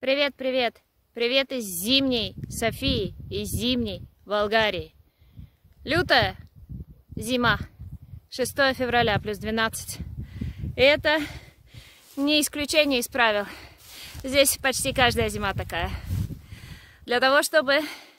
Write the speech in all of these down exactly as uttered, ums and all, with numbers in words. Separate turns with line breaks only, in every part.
Привет, привет! Привет из зимней Софии, из зимней Болгарии. Лютая зима, шестое февраля, плюс двенадцать. И это не исключение из правил. Здесь почти каждая зима такая. Для того, чтобы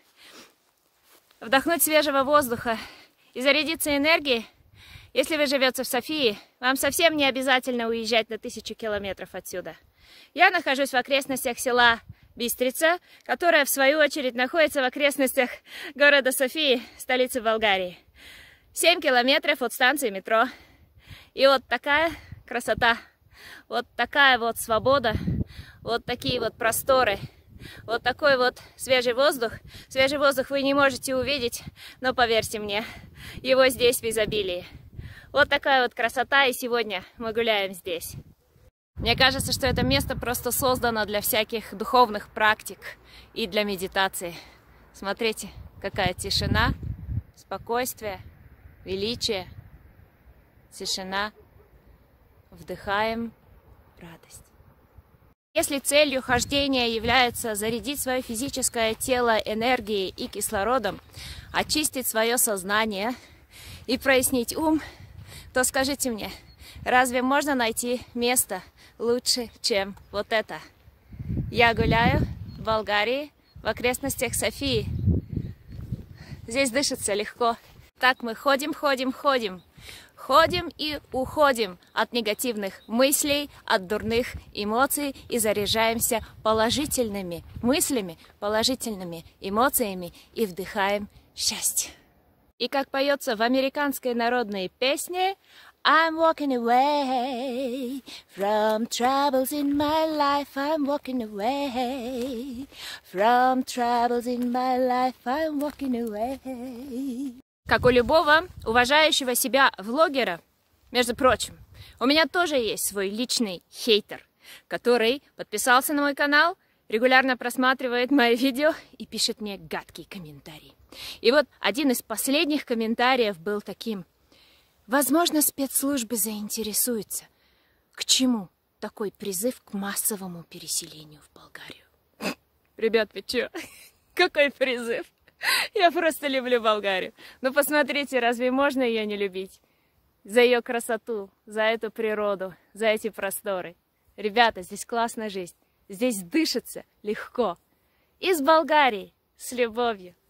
вдохнуть свежего воздуха и зарядиться энергией, если вы живете в Софии, вам совсем не обязательно уезжать на тысячу километров отсюда. Я нахожусь в окрестностях села Бистрица, которая в свою очередь находится в окрестностях города Софии, столицы Болгарии. семь километров от станции метро. И вот такая красота, вот такая вот свобода, вот такие вот просторы, вот такой вот свежий воздух. Свежий воздух вы не можете увидеть, но поверьте мне, его здесь в изобилии. Вот такая вот красота, и сегодня мы гуляем здесь. Мне кажется, что это место просто создано для всяких духовных практик и для медитации. Смотрите, какая тишина, спокойствие, величие, тишина. Вдыхаем радость. Если целью хождения является зарядить свое физическое тело энергией и кислородом, очистить свое сознание и прояснить ум, то скажите мне, разве можно найти место лучше, чем вот это? Я гуляю в Болгарии, в окрестностях Софии. Здесь дышится легко. Так мы ходим, ходим, ходим. Ходим и уходим от негативных мыслей, от дурных эмоций и заряжаемся положительными мыслями, положительными эмоциями и вдыхаем счастье. И как поется в американской народной песне, I'm walking away from troubles in my life. I'm walking away from troubles in my life. I'm walking away. Как у любого уважающего себя влогера, между прочим, у меня тоже есть свой личный хейтер, который подписался на мой канал, регулярно просматривает мои видео и пишет мне гадкие комментарии. И вот один из последних комментариев был таким: возможно, спецслужбы заинтересуются, к чему такой призыв к массовому переселению в Болгарию. Ребят, вы чё? Какой призыв? Я просто люблю Болгарию. Ну посмотрите, разве можно ее не любить? За ее красоту, за эту природу, за эти просторы. Ребята, здесь классная жизнь. Здесь дышится легко. Из Болгарии с любовью.